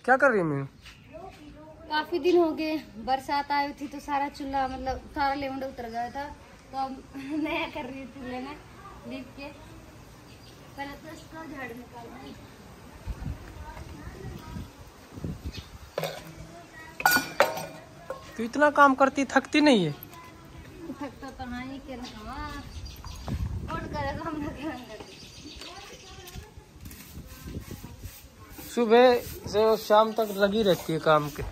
क्या कर रही है मीनू? काफी दिन हो गए, बरसात आई थी तो सारा चूल्हा मतलब सारा लेवंडा उतर गया था, तो अब नया कर रही हूँ चूल्हे में लीप के। पहले तो इसका झाड़ू निकालना। तो इतना काम करती थकती नहीं है? थकता तो हाँ ही के कौन करेगा, हम लोग क्या करें। सुबह से शाम तक लगी रहती है काम के।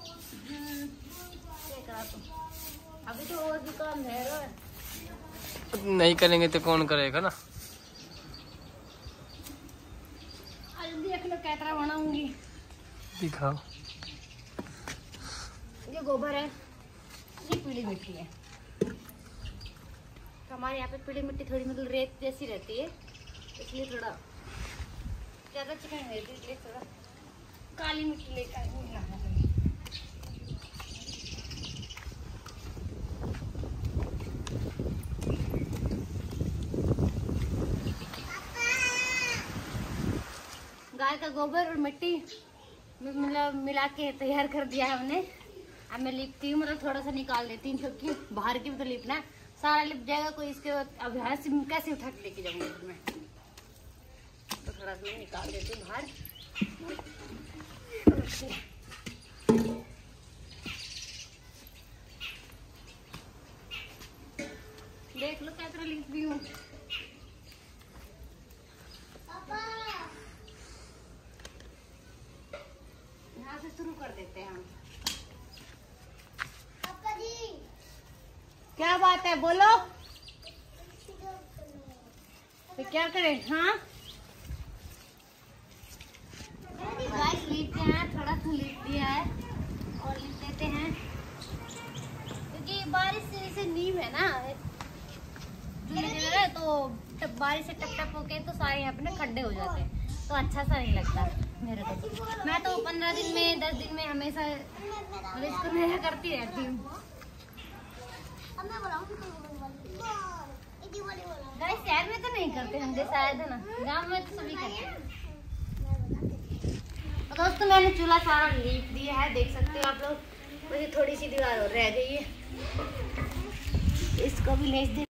अभी तो और भी काम है। नहीं करेंगे तो कौन करेगा ना। देख लो कैतरा बनाऊंगी। दिखाओ। ये गोबर है, ये पीली मिट्टी है। तो हमारे यहाँ पे पीली मिट्टी थोड़ी मतलब रेत जैसी रहती है, इसलिए थोड़ा ज्यादा चिकन रहती है, इसलिए थोड़ा काली मिट्टी लेकर गाय का गोबर और मिट्टी मतलब मिला के तैयार कर दिया है हमने। अब मैं लिपती हूँ, मतलब थोड़ा सा निकाल देती हूँ क्योंकि बाहर की भी तो लिपना है। सारा लिप जाएगा कोई इसके अब कैसे उठा के लेके जाऊंगी मैं, तो थोड़ा सा मैं निकाल देती हूँ बाहर। देख लो कैसे लिप भी हूँ। यहाँ से शुरू कर देते हैं हम। क्या बात है, बोलो। तो क्या करें? हाँ लेते हैं, थोड़ा सा लिप दिया है और लिप देते हैं क्योंकि बारिश से जैसे नीम है ना तो बारिश से टप टप होके तो सारे यहाँ पे ना खड्डे हो जाते हैं, तो अच्छा सा नहीं लगता मेरे को। मैं तो 15 दिन में 10 दिन में हमेशा इसको नया करती रहती हूँ। शहर में तो नहीं करते हम, जैसा आए थे ना गाँव में तो सभी करते हैं। तो दोस्तों मैंने चूल्हा सारा लीप दिया है, देख सकते हो आप लोग। मुझे थोड़ी सी दीवार और रह गई है, इसको भी लेस दे।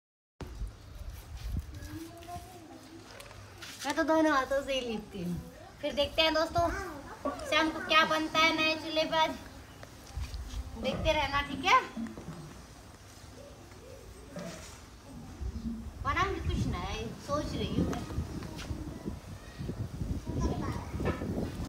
मैं तो दोनों हाथों से ही लीपती हूँ। फिर देखते हैं दोस्तों शाम को क्या बनता है नए चूल्हे पर, देखते रहना, ठीक है। बनाऊंगी कुछ नया, सोच रही हूँ।